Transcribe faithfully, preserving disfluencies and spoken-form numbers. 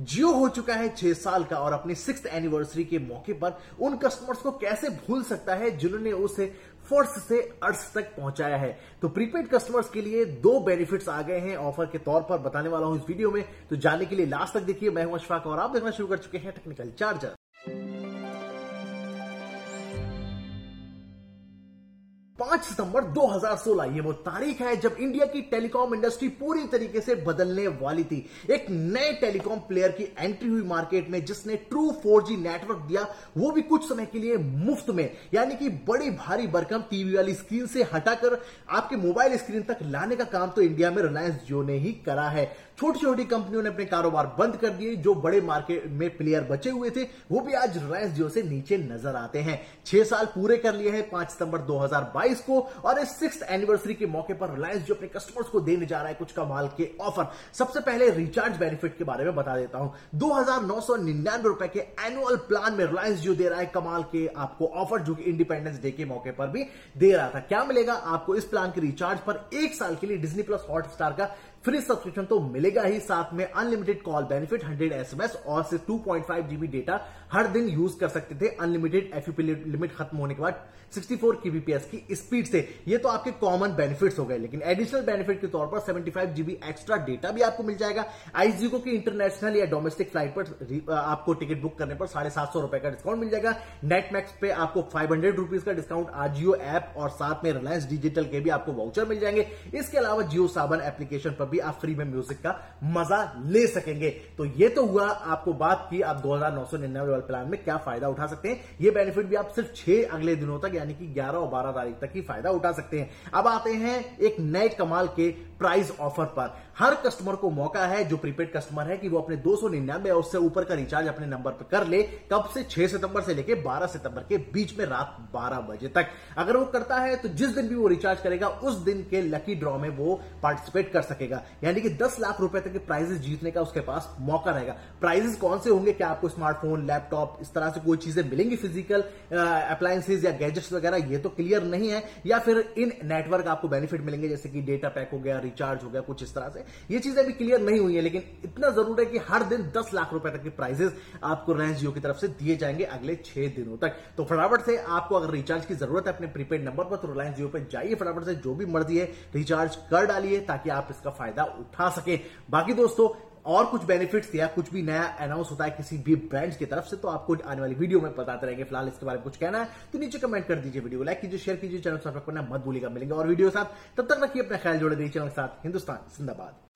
जियो हो चुका है छह साल का और अपनी सिक्स्थ एनिवर्सरी के मौके पर उन कस्टमर्स को कैसे भूल सकता है जिन्होंने उसे फर्स्ट से अर्थ तक पहुंचाया है। तो प्रीपेड कस्टमर्स के लिए दो बेनिफिट्स आ गए हैं ऑफर के तौर पर, बताने वाला हूं इस वीडियो में। तो जानने के लिए लास्ट तक देखिए। मैं हूं अशफाक और आप देखना शुरू कर चुके हैं टेक्निकल चार्जर। पांच सितंबर दो हज़ार सोलह ये वो तारीख है जब इंडिया की टेलीकॉम इंडस्ट्री पूरी तरीके से बदलने वाली थी। एक नए टेलीकॉम प्लेयर की एंट्री हुई मार्केट में जिसने ट्रू फोर जी नेटवर्क दिया, वो भी कुछ समय के लिए मुफ्त में। यानी कि बड़ी भारी भरकम टीवी वाली स्क्रीन से हटाकर आपके मोबाइल स्क्रीन तक लाने का काम तो इंडिया में रिलायंस जियो ने ही करा है। छोटी छोटी कंपनियों ने अपने कारोबार बंद कर दिए। जो बड़े मार्केट में प्लेयर बचे हुए थे वो भी आज रिलायंस जियो से नीचे नजर आते हैं। छह साल पूरे कर लिए हैं पांच सितंबर दो हज़ार बाईस को, और इस सिक्स्थ एनिवर्सरी के मौके पर रिलायंस जियो अपने कस्टमर्स को देने जा रहा है कुछ कमाल के ऑफर। सबसे पहले रिचार्ज बेनिफिट के बारे में बता देता हूं। दो हजार नौ सौ निन्यानवे रुपए के एनुअल प्लान में रिलायंस जियो दे रहा है कमाल के आपको ऑफर, जो कि इंडिपेंडेंस डे के मौके पर भी दे रहा था। क्या मिलेगा आपको इस प्लान के रिचार्ज पर? एक साल के लिए डिज्नी प्लस हॉटस्टार का फ्री सब्सक्रिप्शन तो मिलेगा ही, साथ में unlimited call benefit, hundred SMS और से two point five GB data हर दिन यूज कर सकते थे। अनलिमिटेड एफयूपी लिमिट खत्म होने के बाद सिक्सटी फोर केबीपीएस की स्पीड से। ये तो आपके कॉमन बेनिफिट्स हो गए, लेकिन एडिशनल बेनिफिट के तौर पर seventy five GB extra data भी आपको मिल जाएगा। आईजीओ की इंटरनेशनल या डोमेस्टिक फ्लाइट पर आपको टिकट बुक करने पर साढ़े सात सौ रुपए का डिस्काउंट मिल जाएगा। नेटमैक्स पे आपको फाइव हंड्रेड रुपीज का डिस्काउंट, आजियो ऐप और साथ में रिलायंस डिजिटल के भी आपको वाउचर मिल जाएंगे। इसके अलावा जियो सावन एप्लीकेशन पर भी आप फ्री में म्यूजिक का मजा ले सकेंगे। तो ये तो हुआ आपको बात की आप दो हजार नौ सौ निन्यानवे वाले प्लान में क्या फायदा उठा सकते हैं। ये बेनिफिट भी आप सिर्फ छह अगले दिनों तक यानी कि ग्यारह और बारह तारीख तक ही फायदा उठा सकते हैं। अब आते हैं एक नए कमाल के प्राइस ऑफर पर। हर कस्टमर को मौका है, जो प्रीपेड कस्टमर है, कि वो अपने दो सौ निन्यानवे और उससे ऊपर का रिचार्ज अपने नंबर पर कर ले। कब से? छह सितंबर से लेकर बारह सितंबर के बीच में रात बारह बजे तक। अगर वो करता है तो जिस दिन भी वो रिचार्ज करेगा उस दिन के लकी ड्रॉ में वो पार्टिसिपेट कर सकेगा। यानी कि दस लाख रुपए तक के प्राइजेस जीतने का उसके पास मौका रहेगा। प्राइजेस कौन से होंगे? क्या आपको स्मार्टफोन, लैपटॉप, इस तरह से कोई चीजें मिलेंगी फिजिकल अप्लायंसेज या गैजेट्स वगैरह? ये तो क्लियर नहीं है। या फिर इन नेटवर्क आपको बेनिफिट मिलेंगे जैसे कि डेटा पैक हो गया, रिचार्ज हो गया, कुछ इस तरह से। ये चीजें भी क्लियर नहीं हुई है, लेकिन इतना जरूर है कि हर दिन दस लाख रुपए तक के प्राइजेस आपको रिलायंस जियो की तरफ से दिए जाएंगे अगले छह दिनों तक। तो फटाफट से आपको अगर रिचार्ज की जरूरत है अपने प्रीपेड नंबर पर, तो रिलायंस जियो पर जाइए, फटाफट से जो भी मर्जी है रिचार्ज कर डालिए ताकि आप इसका फायदा उठा सके। बाकी दोस्तों और कुछ बेनिफिट्स या कुछ भी नया अनाउंस होता है किसी भी ब्रांड्स की तरफ से तो आपको आने वाली वीडियो में बताते रहेंगे। फिलहाल इसके बारे में कुछ कहना है तो नीचे कमेंट कर दीजिए, वीडियो लाइक कीजिए, शेयर कीजिए, चैनल सब्सक्राइब करना मत भूलिएगा। मिलेंगे और वीडियो साथ, तब तक रखिए अपना ख्याल, जोड़े रहिए चैनल के साथ। हिंदुस्तान जिंदाबाद।